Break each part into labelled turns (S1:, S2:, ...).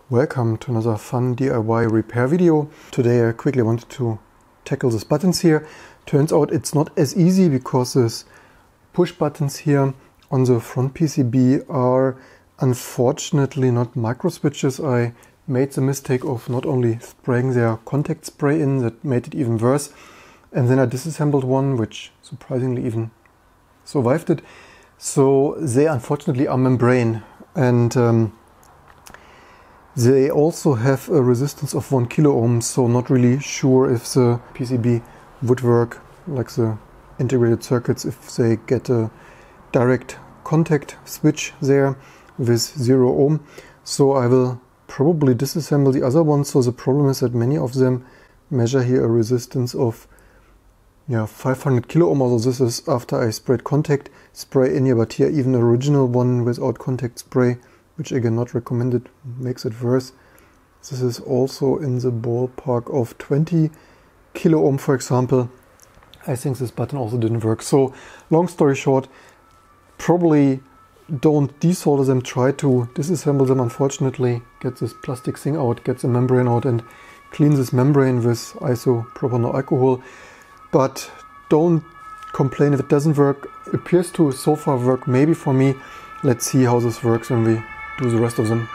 S1: Welcome to another fun DIY repair video. Today I quickly wanted to tackle these buttons here. Turns out it's not as easy because these push buttons here on the front PCB are unfortunately not micro switches. I made the mistake of not only spraying their contact spray in, that made it even worse, and then I disassembled one which surprisingly even survived it. So they unfortunately are membrane, and they also have a resistance of 1 kilo ohm, so not really sure if the PCB would work like the integrated circuits if they get a direct contact switch there with 0 ohm. So I will probably disassemble the other ones. So the problem is that many of them measure here a resistance of 500 kilo ohm. Also this is after I sprayed contact spray in here, but here even the original one without contact spray, which again not recommended, makes it worse. This is also in the ballpark of 20 kilo ohm, for example. I think this button also didn't work. So long story short, probably don't desolder them, try to disassemble them. Unfortunately, get this plastic thing out, get the membrane out and clean this membrane with isopropyl alcohol. But don't complain if it doesn't work. It appears to so far work maybe for me. Let's see how this works when we do the rest of them.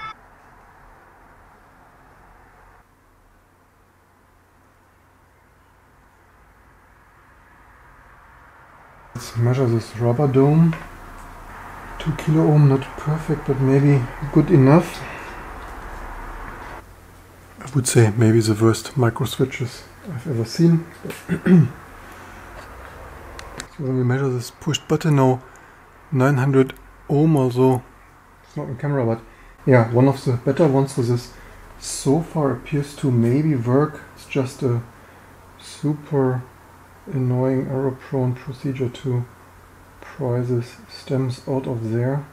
S1: Let's measure this rubber dome. 2 kilo ohm, not perfect, but maybe good enough. I would say maybe the worst micro switches I've ever seen. So when we measure this pushed button now, 900 ohm, also it's not on camera, but yeah, one of the better ones. So this so far appears to maybe work. It's just a super annoying error-prone procedure to pry these stems out of there.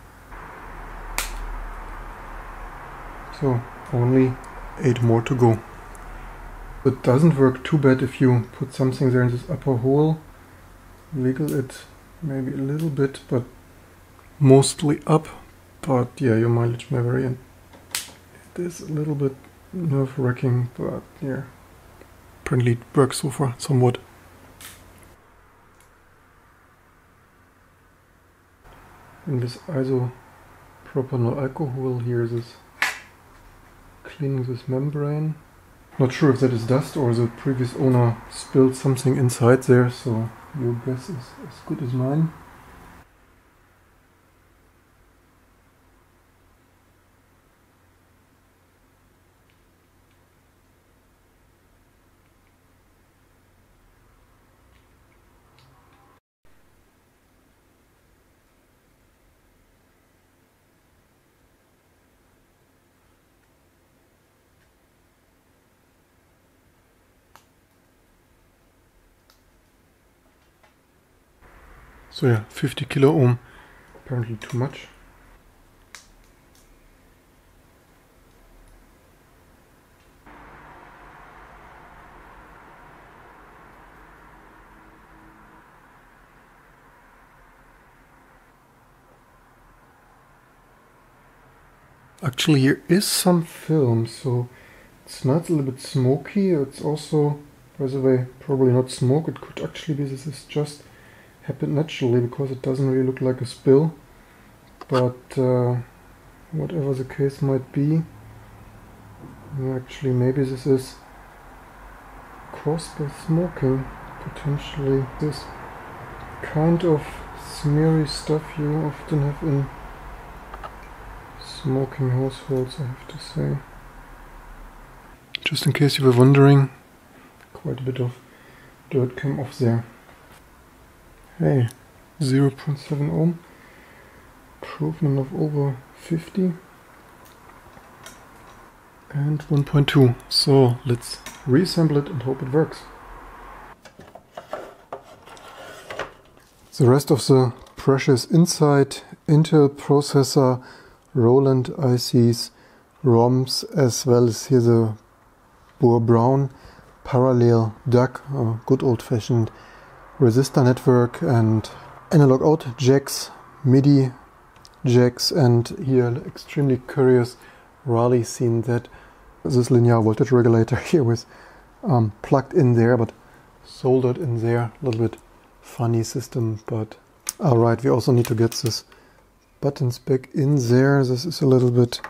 S1: So only 8 more to go. It doesn't work too bad if you put something there in this upper hole, wiggle it maybe a little bit, but mostly up. But yeah, your mileage may vary, and it is a little bit nerve-wracking, but yeah, apparently it works so far somewhat. And this isopropanol alcohol here is cleaning this membrane. Not sure if that is dust or the previous owner spilled something inside there, so your guess is as good as mine. So yeah, 50 kilo ohm, apparently too much. Actually here is some film, so it smells a little bit smoky. It's also, by the way, probably not smoke. It could actually be this is just happened naturally because it doesn't really look like a spill. But whatever the case might be, actually maybe this is caused by smoking. Potentially this kind of smeary stuff you often have in smoking households, I have to say. Just in case you were wondering, quite a bit of dirt came off there. Hey, 0.7 ohm, improvement of over 50, and 1.2. So let's reassemble it and hope it works. The rest of the precious inside: Intel processor, Roland ICs, ROMs, as well as here the Bohr Brown parallel DUC, a good old-fashioned resistor network, and analog out jacks, MIDI jacks, and here extremely curious rarely seen that this linear voltage regulator here was plugged in there but soldered in there. A little bit funny system, but alright, we also need to get this buttons back in there. This is a little bit...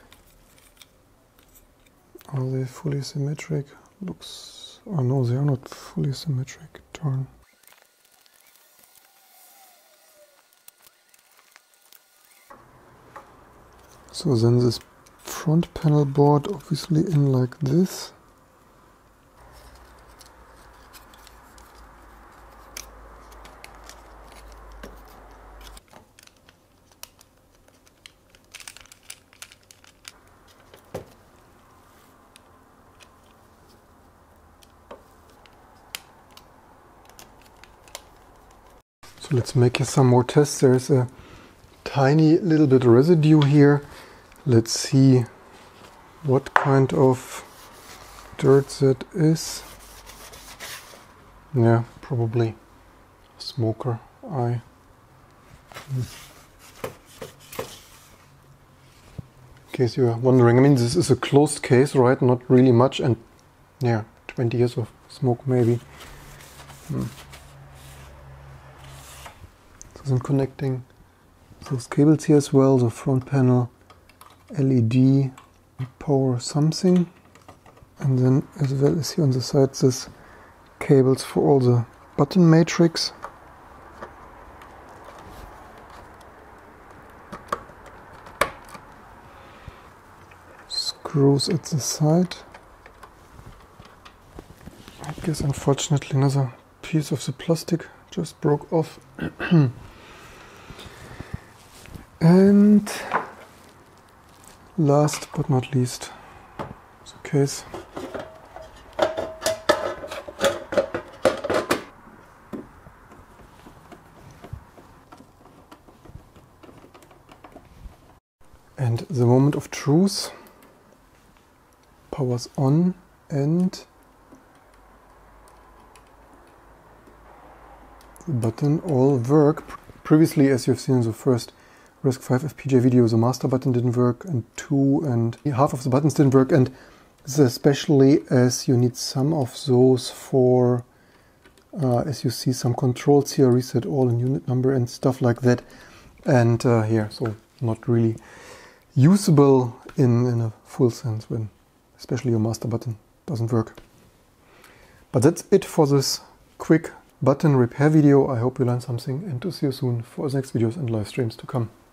S1: Are they fully symmetric? Looks... Oh no, they are not fully symmetric. Darn. So then this front panel board obviously in like this. So let's make some more tests. There's a tiny little bit of residue here. Let's see what kind of dirt that is. Yeah, probably a smoker eye. In case you are wondering, I mean, this is a closed case, right? Not really much, and yeah, 20 years of smoke maybe. I'm connecting those cables here as well, the front panel, LED, power something, and then as well as here on the side this cables for all the button matrix. Screws at the side. I guess unfortunately another piece of the plastic just broke off. And last but not least, the case. And the moment of truth. Power's on and the button all work. Previously, as you've seen in the first RISC-V FPGA video, the master button didn't work, and 2 and half of the buttons didn't work, and this is especially as you need some of those for, as you see, some controls here, reset all in unit number and stuff like that, and here, so not really usable in a full sense when especially your master button doesn't work. But that's it for this quick button repair video. I hope you learned something, and to see you soon for the next videos and live streams to come.